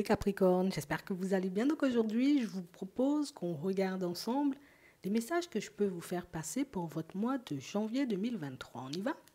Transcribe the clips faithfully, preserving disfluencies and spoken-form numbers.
les Capricornes, j'espère que vous allez bien. Donc aujourd'hui, je vous propose qu'on regarde ensemble les messages que je peux vous faire passer pour votre mois de janvier deux mille vingt-trois. On y va?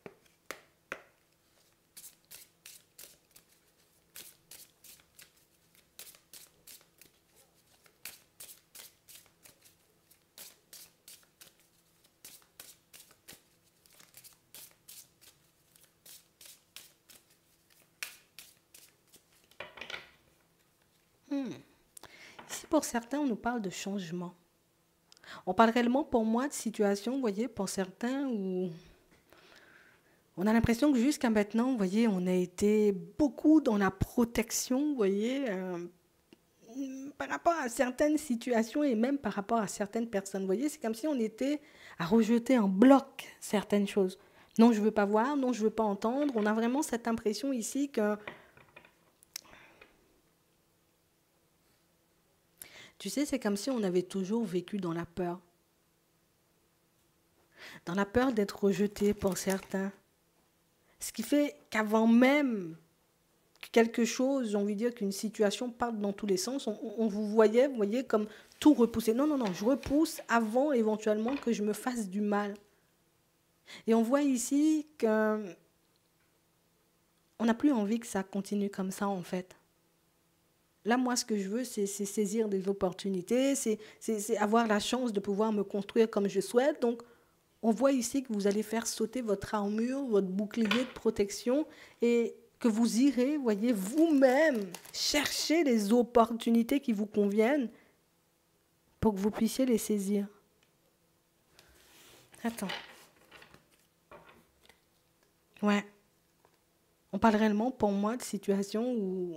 Hmm. Ici, pour certains, on nous parle de changement. On parle réellement, pour moi, de situation, vous voyez, pour certains, où on a l'impression que jusqu'à maintenant, vous voyez, on a été beaucoup dans la protection, vous voyez, euh, par rapport à certaines situations et même par rapport à certaines personnes. Vous voyez, c'est comme si on était à rejeter en bloc certaines choses. Non, je ne veux pas voir, non, je ne veux pas entendre. On a vraiment cette impression ici que... Tu sais, c'est comme si on avait toujours vécu dans la peur. Dans la peur d'être rejeté pour certains. Ce qui fait qu'avant même que quelque chose, j'ai envie de dire qu'une situation parte dans tous les sens, on, on vous voyait, vous voyez, comme tout repousser. Non, non, non, je repousse avant éventuellement que je me fasse du mal. Et on voit ici qu'on n'a plus envie que ça continue comme ça, en fait. Là, moi, ce que je veux, c'est saisir des opportunités, c'est avoir la chance de pouvoir me construire comme je souhaite. Donc, on voit ici que vous allez faire sauter votre armure, votre bouclier de protection et que vous irez, voyez, vous-même chercher les opportunités qui vous conviennent pour que vous puissiez les saisir. Attends. Ouais. On parle réellement, pour moi, de situations où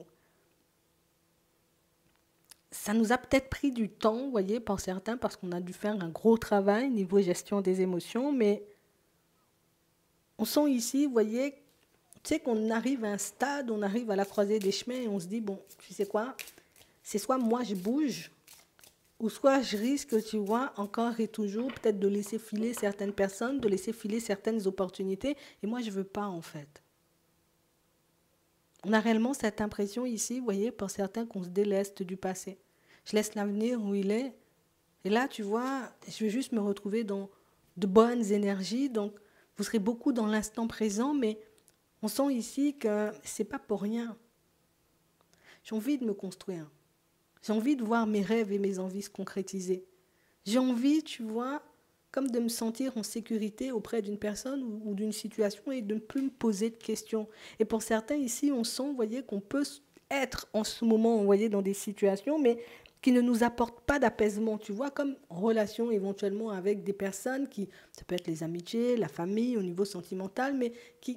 ça nous a peut-être pris du temps, vous voyez, pour certains, parce qu'on a dû faire un gros travail niveau gestion des émotions, mais on sent ici, vous voyez, tu sais qu'on arrive à un stade, on arrive à la croisée des chemins et on se dit, bon, tu sais quoi, c'est soit moi je bouge, ou soit je risque, tu vois, encore et toujours, peut-être de laisser filer certaines personnes, de laisser filer certaines opportunités, et moi je ne veux pas en fait. On a réellement cette impression ici, vous voyez, pour certains qu'on se déleste du passé. Je laisse l'avenir où il est. Et là, tu vois, je vais juste me retrouver dans de bonnes énergies. Donc, vous serez beaucoup dans l'instant présent, mais on sent ici que ce n'est pas pour rien. J'ai envie de me construire. J'ai envie de voir mes rêves et mes envies se concrétiser. J'ai envie, tu vois, comme de me sentir en sécurité auprès d'une personne ou, ou d'une situation et de ne plus me poser de questions. Et pour certains ici, on sent, vous voyez, qu'on peut être en ce moment, vous voyez, dans des situations, mais qui ne nous apportent pas d'apaisement, tu vois, comme relation éventuellement avec des personnes qui, ça peut être les amitiés, la famille, au niveau sentimental, mais qui...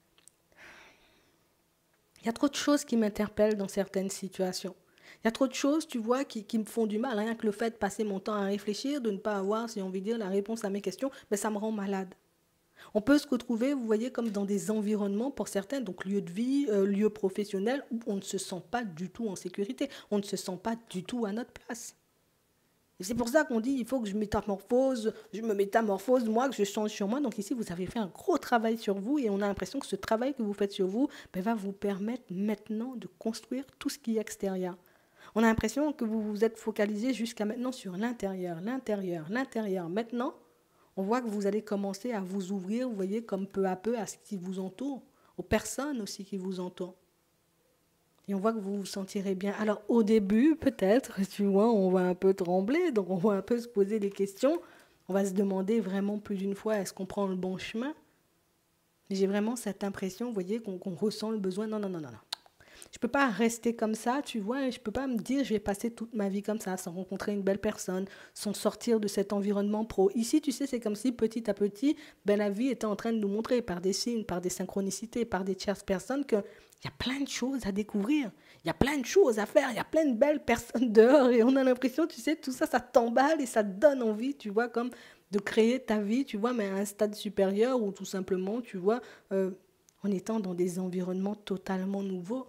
Il y a trop de choses qui m'interpellent dans certaines situations. Il y a trop de choses, tu vois, qui, qui me font du mal. Rien que le fait de passer mon temps à réfléchir, de ne pas avoir, si on veut dire, la réponse à mes questions, ben ça me rend malade. On peut se retrouver, vous voyez, comme dans des environnements, pour certains, donc lieux de vie, euh, lieux professionnels, où on ne se sent pas du tout en sécurité. On ne se sent pas du tout à notre place. Et c'est pour ça qu'on dit, il faut que je métamorphose, je me métamorphose, moi, que je change sur moi. Donc ici, vous avez fait un gros travail sur vous et on a l'impression que ce travail que vous faites sur vous ben, va vous permettre maintenant de construire tout ce qui est extérieur. On a l'impression que vous vous êtes focalisé jusqu'à maintenant sur l'intérieur, l'intérieur, l'intérieur. Maintenant, on voit que vous allez commencer à vous ouvrir, vous voyez, comme peu à peu à ce qui vous entoure, aux personnes aussi qui vous entourent. Et on voit que vous vous sentirez bien. Alors au début, peut-être, tu vois, on va un peu trembler, donc on va un peu se poser des questions. On va se demander vraiment plus d'une fois, est-ce qu'on prend le bon chemin? J'ai vraiment cette impression, vous voyez, qu'on qu'on ressent le besoin. Non, non, non, non, non. Je ne peux pas rester comme ça, tu vois, et je ne peux pas me dire je vais passer toute ma vie comme ça, sans rencontrer une belle personne, sans sortir de cet environnement pro. Ici, tu sais, c'est comme si petit à petit, ben, la vie était en train de nous montrer par des signes, par des synchronicités, par des tierces personnes qu'il y a plein de choses à découvrir, il y a plein de choses à faire, il y a plein de belles personnes dehors et on a l'impression, tu sais, tout ça, ça t'emballe et ça te donne envie, tu vois, comme de créer ta vie, tu vois, mais à un stade supérieur ou tout simplement, tu vois, euh, en étant dans des environnements totalement nouveaux.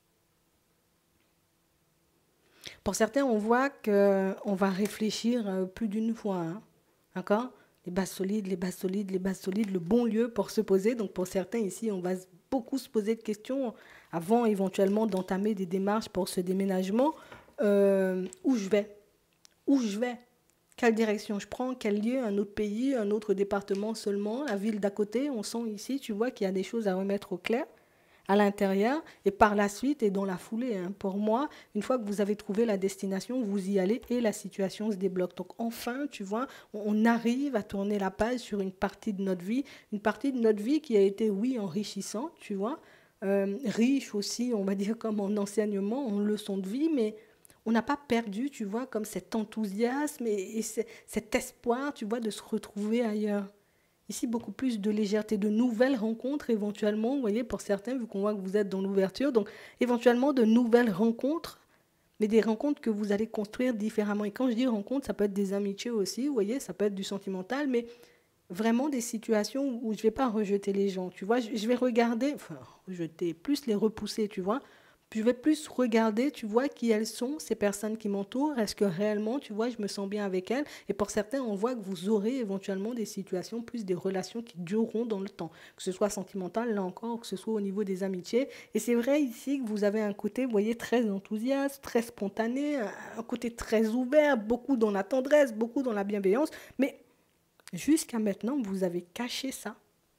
Pour certains, on voit qu'on va réfléchir plus d'une fois. Hein. D'accord? Les bases solides, les bases solides, les bases solides, le bon lieu pour se poser. Donc pour certains ici, on va beaucoup se poser de questions avant éventuellement d'entamer des démarches pour ce déménagement. Euh, où je vais? Où je vais? Quelle direction je prends? Quel lieu? Un autre pays? Un autre département seulement? La ville d'à côté? On sent ici, tu vois, qu'il y a des choses à remettre au clair à l'intérieur et par la suite et dans la foulée. Hein. Pour moi, une fois que vous avez trouvé la destination, vous y allez et la situation se débloque. Donc enfin, tu vois, on arrive à tourner la page sur une partie de notre vie, une partie de notre vie qui a été, oui, enrichissante, tu vois, euh, riche aussi, on va dire, comme en enseignement, en leçon de vie, mais on n'a pas perdu, tu vois, comme cet enthousiasme et, et cet espoir, tu vois, de se retrouver ailleurs. Ici, beaucoup plus de légèreté, de nouvelles rencontres éventuellement, vous voyez, pour certains, vu qu'on voit que vous êtes dans l'ouverture, donc éventuellement de nouvelles rencontres, mais des rencontres que vous allez construire différemment. Et quand je dis rencontres, ça peut être des amitiés aussi, vous voyez, ça peut être du sentimental, mais vraiment des situations où je ne vais pas rejeter les gens, tu vois, je vais regarder, enfin, rejeter, plus les repousser, tu vois, je vais plus regarder, tu vois, qui elles sont, ces personnes qui m'entourent. Est-ce que réellement, tu vois, je me sens bien avec elles? Et pour certains, on voit que vous aurez éventuellement des situations, plus des relations qui dureront dans le temps. Que ce soit sentimental, là encore, que ce soit au niveau des amitiés. Et c'est vrai ici que vous avez un côté, vous voyez, très enthousiaste, très spontané, un côté très ouvert, beaucoup dans la tendresse, beaucoup dans la bienveillance. Mais jusqu'à maintenant, vous avez caché ça.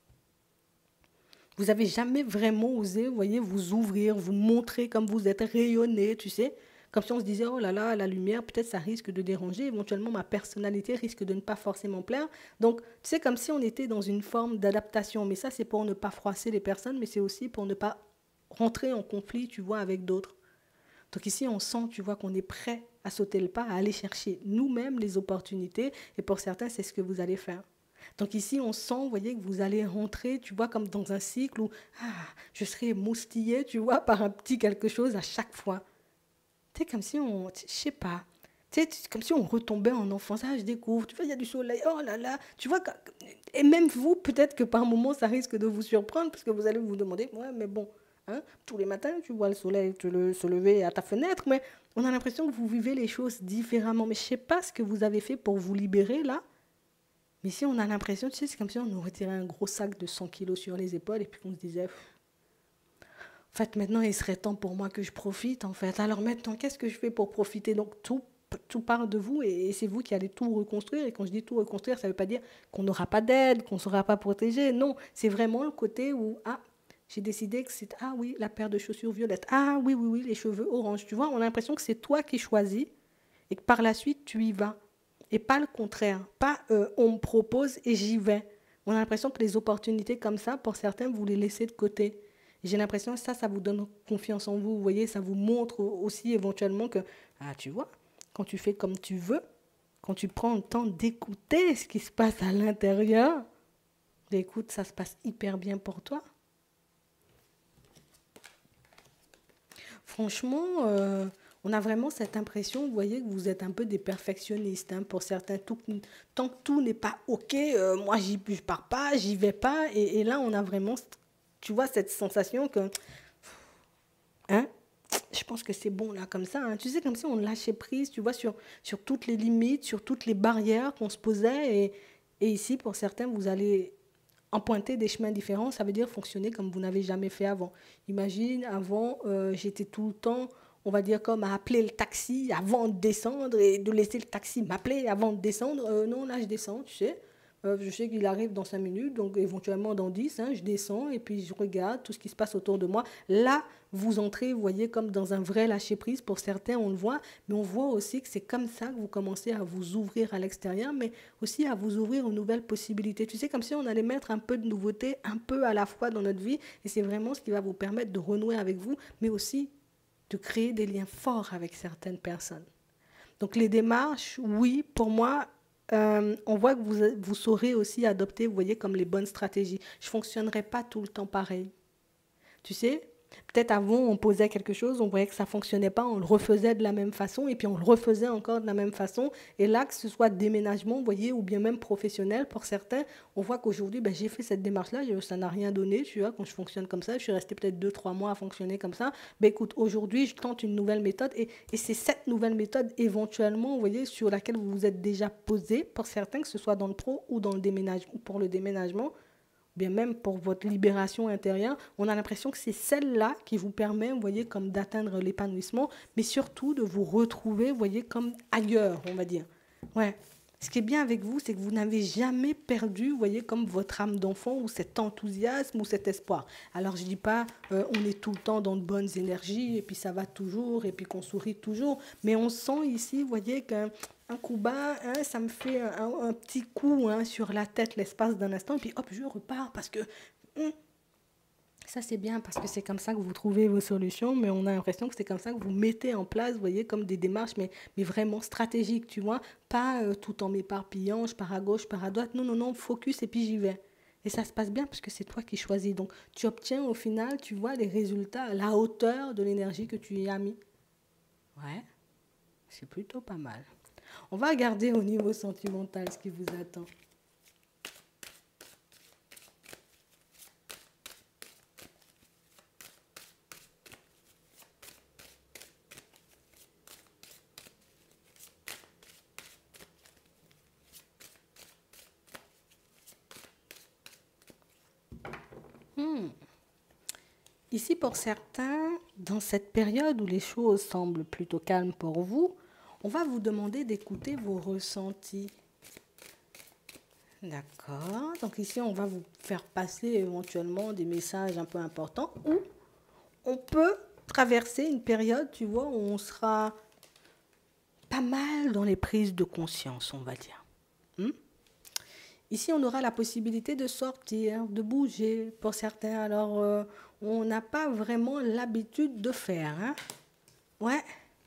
Vous n'avez jamais vraiment osé, vous voyez, vous ouvrir, vous montrer comme vous êtes, rayonner, tu sais. Comme si on se disait, oh là là, la lumière, peut-être ça risque de déranger, éventuellement ma personnalité risque de ne pas forcément plaire. Donc, tu sais, comme si on était dans une forme d'adaptation. Mais ça, c'est pour ne pas froisser les personnes, mais c'est aussi pour ne pas rentrer en conflit, tu vois, avec d'autres. Donc ici, on sent, tu vois, qu'on est prêt à sauter le pas, à aller chercher nous-mêmes les opportunités. Et pour certains, c'est ce que vous allez faire. Donc ici, on sent, vous voyez, que vous allez rentrer, tu vois, comme dans un cycle où ah, je serai émoustillé, tu vois, par un petit quelque chose à chaque fois. Tu sais, comme si on, je sais pas, tu sais, comme si on retombait en enfance. Ah, je découvre, tu vois, il y a du soleil, oh là là, tu vois, et même vous, peut-être que par moments, ça risque de vous surprendre, parce que vous allez vous demander, ouais, mais bon, hein, tous les matins, tu vois le soleil te le, se lever à ta fenêtre, mais on a l'impression que vous vivez les choses différemment. Mais je sais pas ce que vous avez fait pour vous libérer, là. Mais si on a l'impression, tu sais, c'est comme si on nous retirait un gros sac de cent kilos sur les épaules et puis qu'on se disait, en fait, maintenant, il serait temps pour moi que je profite, en fait. Alors maintenant, qu'est-ce que je fais pour profiter? Donc, tout, tout part de vous et c'est vous qui allez tout reconstruire. Et quand je dis tout reconstruire, ça ne veut pas dire qu'on n'aura pas d'aide, qu'on ne sera pas protégé. Non, c'est vraiment le côté où, ah, j'ai décidé que c'est, ah oui, la paire de chaussures violettes. Ah oui, oui, oui, les cheveux orange. Tu vois, on a l'impression que c'est toi qui choisis et que par la suite, tu y vas. Et pas le contraire. Pas euh, on me propose et j'y vais. On a l'impression que les opportunités comme ça, pour certains, vous les laissez de côté. J'ai l'impression que ça, ça vous donne confiance en vous. Vous voyez, ça vous montre aussi éventuellement que, ah, tu vois, quand tu fais comme tu veux, quand tu prends le temps d'écouter ce qui se passe à l'intérieur, écoute, ça se passe hyper bien pour toi. Franchement, euh, on a vraiment cette impression, vous voyez, que vous êtes un peu des perfectionnistes. Hein, pour certains, tout, tant que tout n'est pas OK, euh, moi, j'y, je pars pas, j'y vais pas. Et, et là, on a vraiment, tu vois, cette sensation que, hein, je pense que c'est bon là, comme ça. Hein. Tu sais, comme si on lâchait prise, tu vois, sur, sur toutes les limites, sur toutes les barrières qu'on se posait. Et, et ici, pour certains, vous allez emprunter des chemins différents, ça veut dire fonctionner comme vous n'avez jamais fait avant. Imagine, avant, euh, j'étais tout le temps, on va dire, comme à appeler le taxi avant de descendre et de laisser le taxi m'appeler avant de descendre. Euh, non, là, je descends, tu sais. Euh, je sais qu'il arrive dans cinq minutes, donc éventuellement dans dix, hein, je descends et puis je regarde tout ce qui se passe autour de moi. Là, vous entrez, vous voyez, comme dans un vrai lâcher-prise. Pour certains, on le voit, mais on voit aussi que c'est comme ça que vous commencez à vous ouvrir à l'extérieur, mais aussi à vous ouvrir aux nouvelles possibilités. Tu sais, comme si on allait mettre un peu de nouveauté, un peu à la fois dans notre vie, et c'est vraiment ce qui va vous permettre de renouer avec vous, mais aussi de créer des liens forts avec certaines personnes. Donc les démarches, oui, pour moi, euh, on voit que vous, vous saurez aussi adopter, vous voyez, comme les bonnes stratégies. Je ne fonctionnerai pas tout le temps pareil. Tu sais, peut-être avant, on posait quelque chose, on voyait que ça ne fonctionnait pas, on le refaisait de la même façon, et puis on le refaisait encore de la même façon. Et là, que ce soit déménagement, vous voyez, ou bien même professionnel, pour certains, on voit qu'aujourd'hui, ben, j'ai fait cette démarche-là, ça n'a rien donné, tu vois, quand je fonctionne comme ça, je suis restée peut-être deux, trois mois à fonctionner comme ça. Ben écoute, aujourd'hui, je tente une nouvelle méthode, et, et c'est cette nouvelle méthode, éventuellement, vous voyez, sur laquelle vous vous êtes déjà posé, pour certains, que ce soit dans le pro ou dans le déménagement, pour le déménagement, bien même pour votre libération intérieure, on a l'impression que c'est celle-là qui vous permet, vous voyez, comme d'atteindre l'épanouissement, mais surtout de vous retrouver, vous voyez, comme ailleurs, on va dire. Ouais. Ce qui est bien avec vous, c'est que vous n'avez jamais perdu, vous voyez, comme votre âme d'enfant ou cet enthousiasme ou cet espoir. Alors, je ne dis pas euh, on est tout le temps dans de bonnes énergies et puis ça va toujours et puis qu'on sourit toujours, mais on sent ici, vous voyez, qu'un un coup bas, hein, ça me fait un, un petit coup hein, sur la tête l'espace d'un instant et puis hop, je repars parce que... hum, ça, c'est bien parce que c'est comme ça que vous trouvez vos solutions, mais on a l'impression que c'est comme ça que vous mettez en place, vous voyez, comme des démarches, mais, mais vraiment stratégiques, tu vois, pas euh, tout en m'éparpillant, je pars à gauche, je pars à droite, non, non, non, focus et puis j'y vais. Et ça se passe bien parce que c'est toi qui choisis. Donc, tu obtiens au final, tu vois, les résultats à la hauteur de l'énergie que tu y as mis. Ouais, c'est plutôt pas mal. On va regarder au niveau sentimental ce qui vous attend. Hmm. Ici, pour certains, dans cette période où les choses semblent plutôt calmes pour vous, on va vous demander d'écouter vos ressentis. D'accord. Donc ici, on va vous faire passer éventuellement des messages un peu importants ou on peut traverser une période, tu vois, où on sera pas mal dans les prises de conscience, on va dire. Hmm. Ici, on aura la possibilité de sortir, de bouger pour certains. Alors, euh, on n'a pas vraiment l'habitude de faire. Hein. Ouais.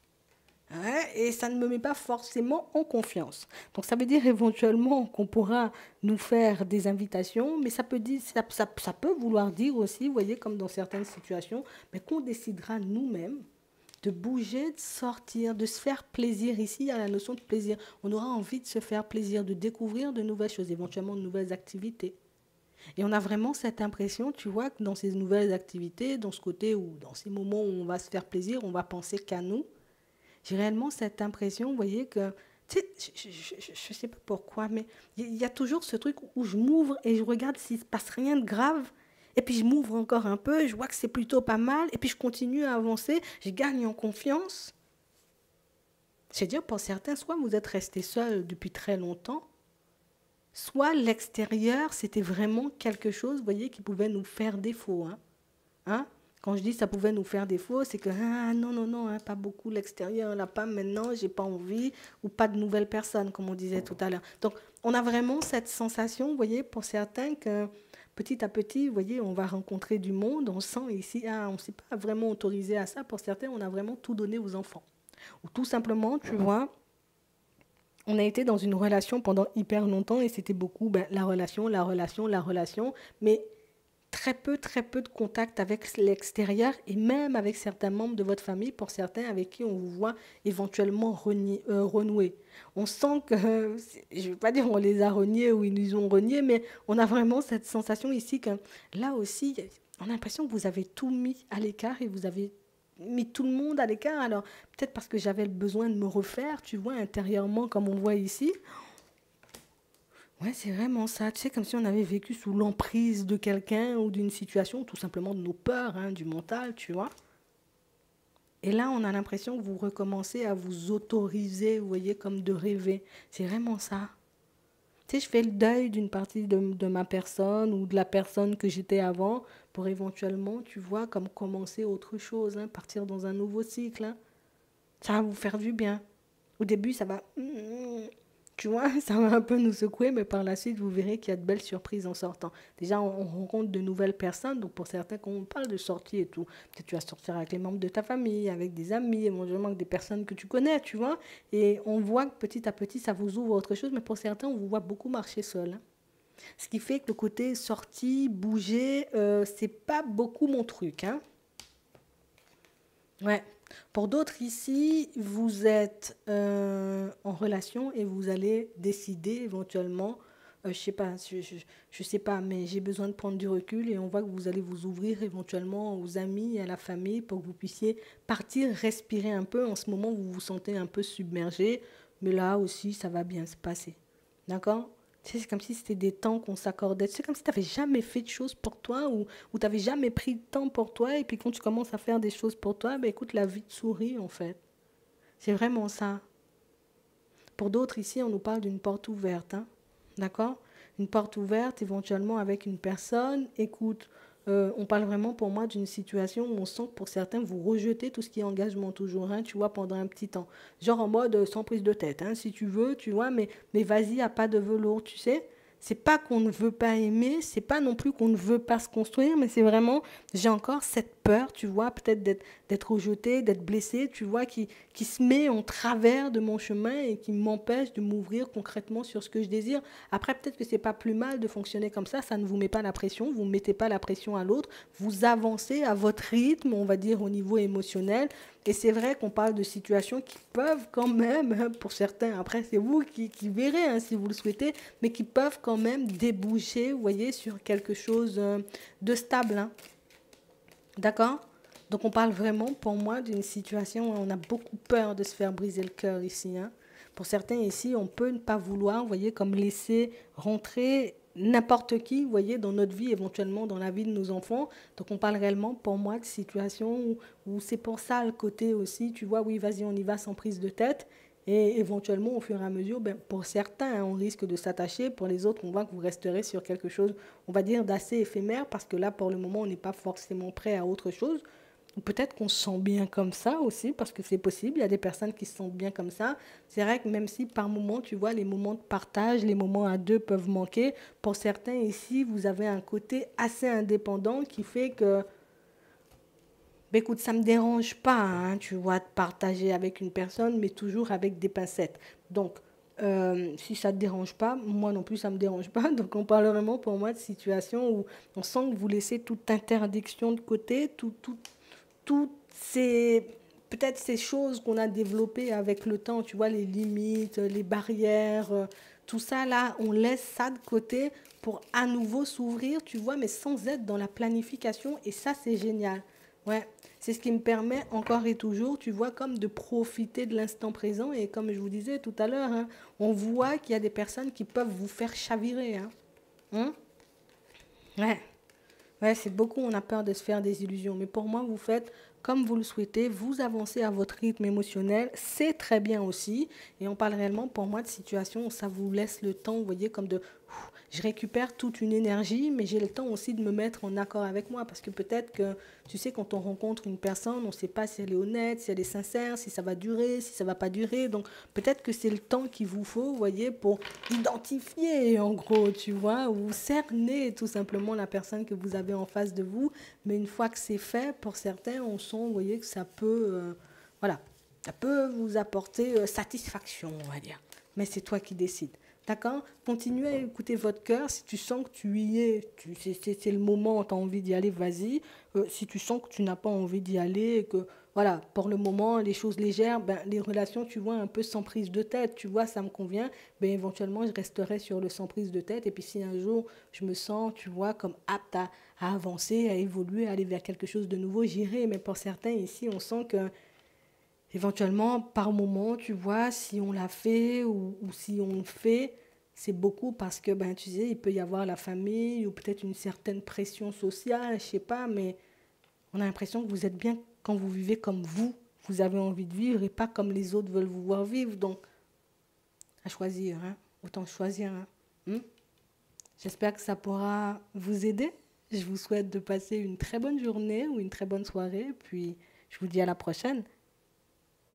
Ouais, et ça ne me met pas forcément en confiance. Donc, ça veut dire éventuellement qu'on pourra nous faire des invitations, mais ça peut, dire, ça, ça, ça peut vouloir dire aussi, vous voyez, comme dans certaines situations, mais qu'on décidera nous-mêmes de bouger, de sortir, de se faire plaisir. Ici, il y a la notion de plaisir. On aura envie de se faire plaisir, de découvrir de nouvelles choses, éventuellement de nouvelles activités. Et on a vraiment cette impression, tu vois, que dans ces nouvelles activités, dans ce côté où, dans ces moments où on va se faire plaisir, on va penser qu'à nous. J'ai réellement cette impression, vous voyez, que, tu sais, je ne sais pas pourquoi, mais il y, y a toujours ce truc où je m'ouvre et je regarde s'il ne se passe rien de grave. Et puis je m'ouvre encore un peu, je vois que c'est plutôt pas mal, et puis je continue à avancer, je gagne en confiance. C'est-à-dire, pour certains, soit vous êtes resté seul depuis très longtemps, soit l'extérieur, c'était vraiment quelque chose, vous voyez, qui pouvait nous faire défaut. Hein. Hein? Quand je dis ça pouvait nous faire défaut, c'est que ah, non, non, non, hein, pas beaucoup l'extérieur, là, pas maintenant, j'ai pas envie, ou pas de nouvelles personnes, comme on disait tout à l'heure. Donc, on a vraiment cette sensation, vous voyez, pour certains, que petit à petit, vous voyez, on va rencontrer du monde, on sent ici, ah, on ne s'est pas vraiment autorisé à ça. Pour certains, on a vraiment tout donné aux enfants. Ou tout simplement, tu vois, on a été dans une relation pendant hyper longtemps et c'était beaucoup ben, la relation, la relation, la relation, mais très peu, très peu de contact avec l'extérieur et même avec certains membres de votre famille, pour certains avec qui on vous voit éventuellement renier, euh, renouer. On sent que, euh, je ne vais pas dire on les a reniés ou ils nous ont reniés, mais on a vraiment cette sensation ici que là aussi, on a l'impression que vous avez tout mis à l'écart et vous avez mis tout le monde à l'écart. Alors peut-être parce que j'avais le besoin de me refaire, tu vois, intérieurement comme on voit ici. Ouais, c'est vraiment ça. Tu sais, comme si on avait vécu sous l'emprise de quelqu'un ou d'une situation, tout simplement de nos peurs, hein, du mental, tu vois. Et là, on a l'impression que vous recommencez à vous autoriser, vous voyez, comme de rêver. C'est vraiment ça. Tu sais, je fais le deuil d'une partie de, de ma personne ou de la personne que j'étais avant pour éventuellement, tu vois, comme commencer autre chose, hein, partir dans un nouveau cycle. Hein. Ça va vous faire du bien. Au début, ça va... Tu vois, ça va un peu nous secouer, mais par la suite, vous verrez qu'il y a de belles surprises en sortant. Déjà, on, on rencontre de nouvelles personnes, donc pour certains, quand on parle de sortie et tout, peut-être tu vas sortir avec les membres de ta famille, avec des amis, éventuellement avec des personnes que tu connais, tu vois, et on voit que petit à petit, ça vous ouvre autre chose, mais pour certains, on vous voit beaucoup marcher seul. Hein. Ce qui fait que le côté sortie, bouger, euh, c'est pas beaucoup mon truc, hein. Ouais. Pour d'autres ici, vous êtes euh, en relation et vous allez décider éventuellement, euh, je sais pas, je, je, je sais pas, mais j'ai besoin de prendre du recul et on voit que vous allez vous ouvrir éventuellement aux amis et à la famille pour que vous puissiez partir, respirer un peu. En ce moment, vous vous sentez un peu submergé, mais là aussi, ça va bien se passer. D'accord? Tu sais, c'est comme si c'était des temps qu'on s'accordait. C'est comme si tu n'avais jamais fait de choses pour toi ou, ou tu n'avais jamais pris de temps pour toi. Et puis quand tu commences à faire des choses pour toi, ben écoute, la vie te sourit en fait. C'est vraiment ça. Pour d'autres, ici, on nous parle d'une porte ouverte. Hein. D'accord? Une porte ouverte, éventuellement avec une personne. Écoute, euh, on parle vraiment pour moi d'une situation où on sent que pour certains, vous rejetez tout ce qui est engagement toujours, hein, tu vois, pendant un petit temps. Genre en mode euh, sans prise de tête, hein, si tu veux, tu vois, mais, mais vas-y, à pas de velours, tu sais. C'est pas qu'on ne veut pas aimer, c'est pas non plus qu'on ne veut pas se construire, mais c'est vraiment, j'ai encore cette peur, tu vois, peut-être d'être, d'être rejeté, d'être blessé, tu vois, qui, qui se met en travers de mon chemin et qui m'empêche de m'ouvrir concrètement sur ce que je désire. Après, peut-être que c'est pas plus mal de fonctionner comme ça, ça ne vous met pas la pression, vous ne mettez pas la pression à l'autre, vous avancez à votre rythme, on va dire au niveau émotionnel. Et c'est vrai qu'on parle de situations qui peuvent quand même, hein, pour certains, après c'est vous qui, qui verrez hein, si vous le souhaitez, mais qui peuvent quand même déboucher, vous voyez, sur quelque chose euh, de stable. Hein. D'accord? Donc on parle vraiment pour moi d'une situation où on a beaucoup peur de se faire briser le cœur ici. Hein. Pour certains ici, on peut ne pas vouloir, vous voyez, comme laisser rentrer n'importe qui, vous voyez, dans notre vie, éventuellement dans la vie de nos enfants. Donc on parle réellement pour moi de situations où, où c'est pour ça le côté aussi, tu vois, oui, vas-y, on y va sans prise de tête. Et éventuellement, au fur et à mesure, ben, pour certains, hein, on risque de s'attacher. Pour les autres, on voit que vous resterez sur quelque chose, on va dire, d'assez éphémère, parce que là, pour le moment, on n'est pas forcément prêt à autre chose. Ou peut-être qu'on se sent bien comme ça aussi, parce que c'est possible. Il y a des personnes qui se sentent bien comme ça. C'est vrai que même si par moment, tu vois, les moments de partage, les moments à deux peuvent manquer, pour certains ici, vous avez un côté assez indépendant qui fait que ben écoute, ça ne me dérange pas, hein, tu vois, de partager avec une personne, mais toujours avec des pincettes. Donc, euh, si ça ne te dérange pas, moi non plus, ça ne me dérange pas. Donc, on parle vraiment pour moi de situation où on sent que vous laissez toute interdiction de côté, tout, tout, toutes ces, peut-être ces choses qu'on a développées avec le temps, tu vois, les limites, les barrières, euh, tout ça, là, on laisse ça de côté pour à nouveau s'ouvrir, tu vois, mais sans être dans la planification. Et ça, c'est génial. Ouais, c'est ce qui me permet encore et toujours, tu vois, comme de profiter de l'instant présent. Et comme je vous disais tout à l'heure, hein, on voit qu'il y a des personnes qui peuvent vous faire chavirer. Hein. Hein. Ouais. Ouais, c'est beaucoup, on a peur de se faire des illusions. Mais pour moi, vous faites comme vous le souhaitez, vous avancez à votre rythme émotionnel, c'est très bien aussi. Et on parle réellement, pour moi, de situations où ça vous laisse le temps, vous voyez, comme de... Je récupère toute une énergie, mais j'ai le temps aussi de me mettre en accord avec moi. Parce que peut-être que, tu sais, quand on rencontre une personne, on ne sait pas si elle est honnête, si elle est sincère, si ça va durer, si ça ne va pas durer. Donc peut-être que c'est le temps qu'il vous faut, vous voyez, pour identifier, en gros, tu vois, ou cerner tout simplement la personne que vous avez en face de vous. Mais une fois que c'est fait, pour certains, on sent, vous voyez, que ça peut, euh, voilà, ça peut vous apporter euh, satisfaction, on va dire. Mais c'est toi qui décides. D'accord? Continuez à écouter votre cœur. Si tu sens que tu y es, tu, c'est, c'est, c'est le moment, tu as envie d'y aller, vas-y. Euh, si tu sens que tu n'as pas envie d'y aller, et que, voilà, pour le moment, les choses légères, ben, les relations, tu vois, un peu sans prise de tête, tu vois, ça me convient, ben, éventuellement, je resterai sur le sans prise de tête. Et puis, si un jour, je me sens, tu vois, comme apte à, à avancer, à évoluer, à aller vers quelque chose de nouveau, j'irai. Mais pour certains, ici, on sent que éventuellement, par moment, tu vois, si on l'a fait ou, ou si on le fait, c'est beaucoup parce que, ben, tu sais, il peut y avoir la famille ou peut-être une certaine pression sociale, je sais pas, mais on a l'impression que vous êtes bien quand vous vivez comme vous, vous avez envie de vivre et pas comme les autres veulent vous voir vivre. Donc, à choisir, hein, autant choisir. Hein. Hmm. J'espère que ça pourra vous aider. Je vous souhaite de passer une très bonne journée ou une très bonne soirée, puis je vous dis à la prochaine.